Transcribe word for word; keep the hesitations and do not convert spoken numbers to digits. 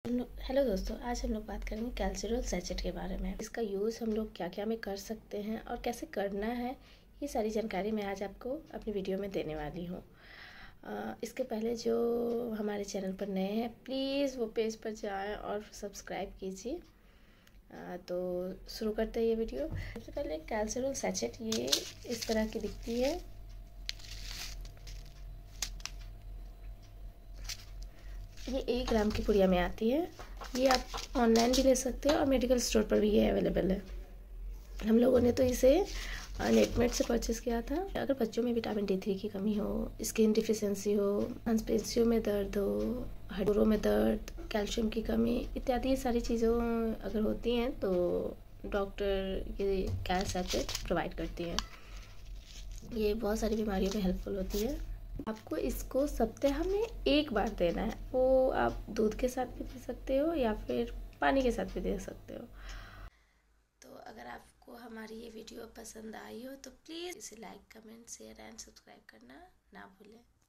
Hello दोस्तों, आज हम लोग बात करेंगे कैल्सिरोल सैचेट के बारे में। इसका यूज़ हम लोग क्या क्या में कर सकते हैं और कैसे करना है, ये सारी जानकारी मैं आज आपको अपनी वीडियो में देने वाली हूँ। इसके पहले जो हमारे चैनल पर नए हैं, प्लीज़ वो पेज पर जाएं और सब्सक्राइब कीजिए। तो शुरू करते हैं ये वीडियो। सबसे पहले कैल्सिरोल सैचेट ये इस तरह की दिखती है। ये एक ग्राम की पुड़िया में आती है। ये आप ऑनलाइन भी ले सकते हो और मेडिकल स्टोर पर भी ये अवेलेबल है। हम लोगों ने तो इसे नेटमेट से परचेस किया था। अगर बच्चों में विटामिन डी थ्री की कमी हो, स्किन डिफिशियंसी हो, मांसपेशियों में दर्द हो, हड्डियों में दर्द, कैल्शियम की कमी इत्यादि सारी चीज़ों अगर होती हैं तो डॉक्टर ये कैल सैचेट प्रोवाइड करती हैं। ये बहुत सारी बीमारियों में हेल्पफुल होती है। आपको इसको सप्ताह में एक बार देना है। वो आप दूध के साथ भी दे सकते हो या फिर पानी के साथ भी दे सकते हो। तो अगर आपको हमारी ये वीडियो पसंद आई हो तो प्लीज़ इसे like, comment, share and subscribe करना ना भूलें।